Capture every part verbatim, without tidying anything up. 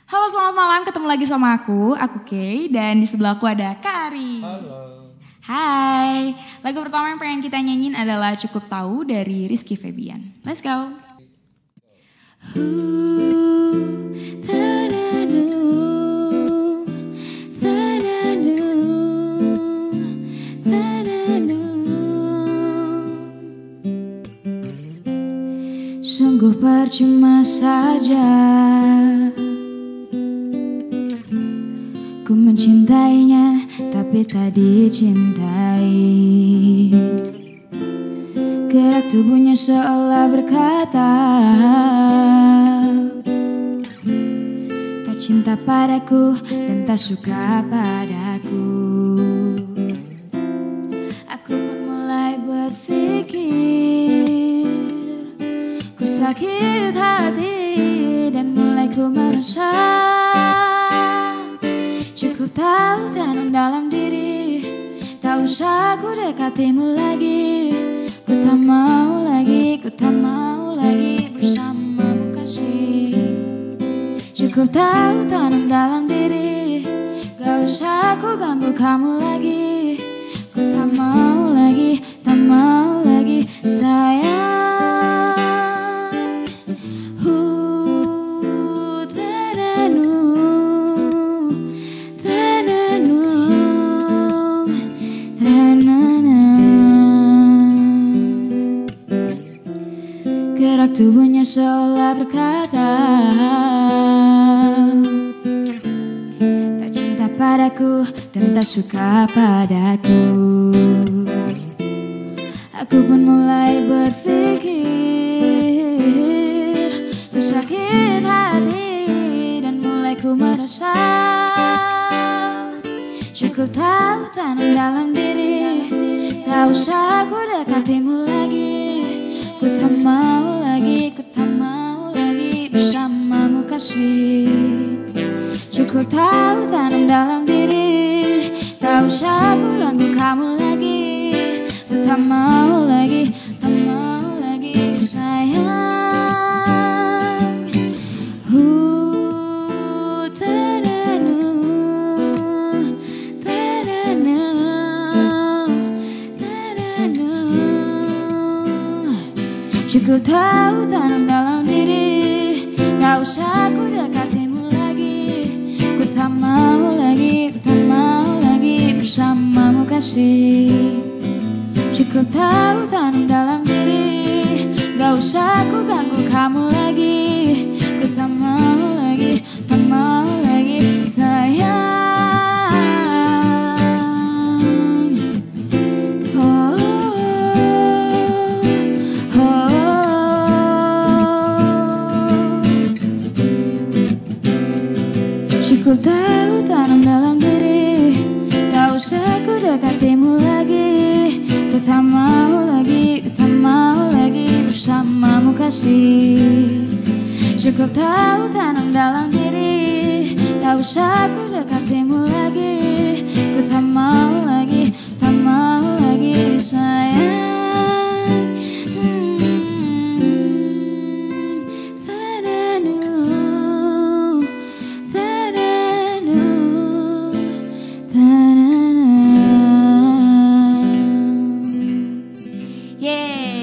Halo, selamat malam, ketemu lagi sama aku, aku Kay, dan di sebelahku ada Kari. Halo. Hai, lagu pertama yang pengen kita nyanyiin adalah Cukup Tahu dari Rizky Febian. Let's go. Ooh, ta-da-do, ta-da-do, ta-da-do. Sungguh percuma saja ku mencintainya tapi tak dicintai. Gerak tubuhnya seolah berkata tak cinta padaku dan tak suka padaku. Aku pun mulai berpikir ku sakit hati dan mulai ku merasa cukup tahu tanam dalam diri, tak usah ku dekatimu lagi. Ku tak mau lagi, ku tak mau lagi bersamamu kasih. Cukup tahu tanam dalam diri, gak usah ku ganggu kamu lagi. Ku tak mau lagi, tak mau lagi sayang. Gerak tubuhnya seolah berkata tak cinta padaku dan tak suka padaku. Aku pun mulai berpikir ku sakit hati dan mulai ku merasa cukup tahu tanam dalam diri, tak usah ku dekatimu lagi. Ku tak mau lagi, ku tak mau lagi bersamamu kasih. Cukup tahu tanam dalam diri, tak usah ku ganggu kamu lagi. Ku tak mau lagi, tak mau lagi sayang. Uh, ta-da-nu, ta-da-nu, ta-da-nu. Cukup tahu tanam dalam diri, tak usah ku dekatimu lagi. Ku tak mau lagi, ku tak mau lagi bersamamu kasih. Cukup tahu tanam dalam diri, gak usah ku ganggu kamu lagi. Ku tak mau lagi, tak mau lagi sayang. Cukup tahu tanam dalam diri, tak usah ku dekatimu lagi. Ku tak mau lagi, ku tak mau lagi bersamamu kasih. Cukup tahu tanam dalam diri, tak usah ku dekatimu lagi. Ku tak mau lagi, tak mau lagi sayang.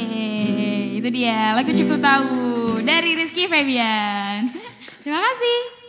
Yeay, itu dia lagu Cukup Tahu dari Rizky Febian. Terima kasih.